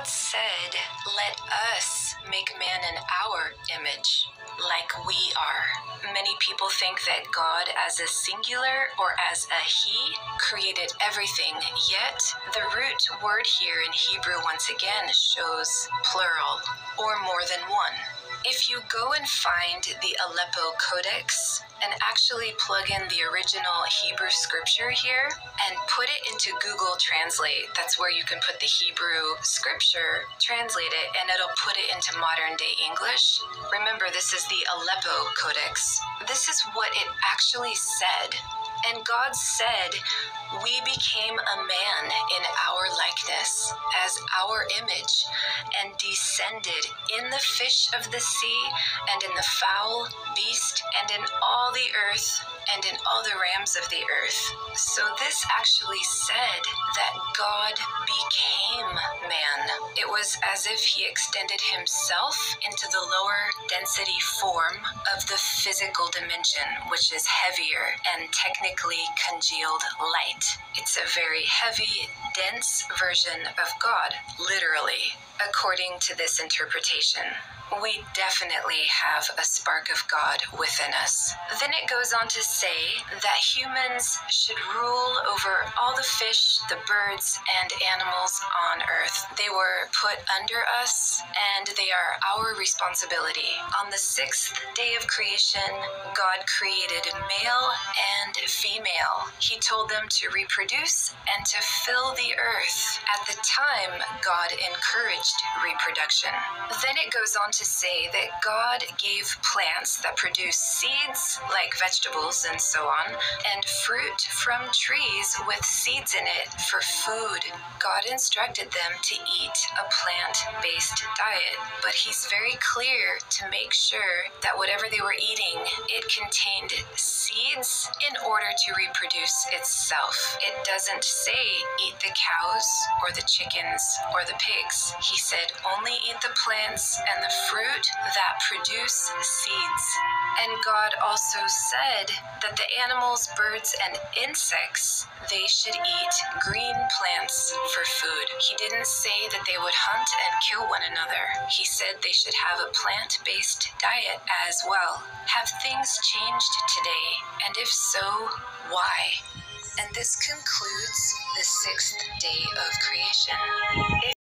said, "Let us make man in our image, like we are." Many people think that God as a singular or as a he created everything, yet the root word here in Hebrew once again shows plural or more than one. If you go and find the Aleppo Codex and actually plug in the original Hebrew scripture here and put it into Google Translate, that's where you can put the Hebrew scripture, translate it, and it'll put it into modern day English. Remember, this is the Aleppo Codex. This is what it actually said. And God said, "We became a man in our likeness, as our image, and descended in the fish of the sea, and in the fowl, beast, and in all the earth, and in all the rams of the earth." So this actually said that God became man. It was as if he extended himself into the lower density form of the physical dimension, which is heavier and technically congealed light. It's a very heavy, dense version of God, literally, according to this interpretation. We definitely have a spark of God within us. Then it goes on to say that humans should rule over all the fish, the birds, and animals on earth. They were put under us, and they are our responsibility. On the 6th day of creation, God created male and female. He told them to reproduce and to fill the earth. At the time, God encouraged reproduction. Then it goes on to say that God gave plants that produce seeds, like vegetables and so on, and fruit from trees with seeds in it for food. God instructed them to eat a plant-based diet, but he's very clear to make sure that whatever they were eating, it contained seeds in order to reproduce itself. It doesn't say eat the cows or the chickens or the pigs. He said only eat the plants and the fruit that produce seeds. And God also said that the animals, birds, and insects, they should eat green plants for food. He didn't say that they would hunt and kill one another. He said they should have a plant-based diet as well. Have things changed today? And if so, why? And this concludes the 6th day of creation.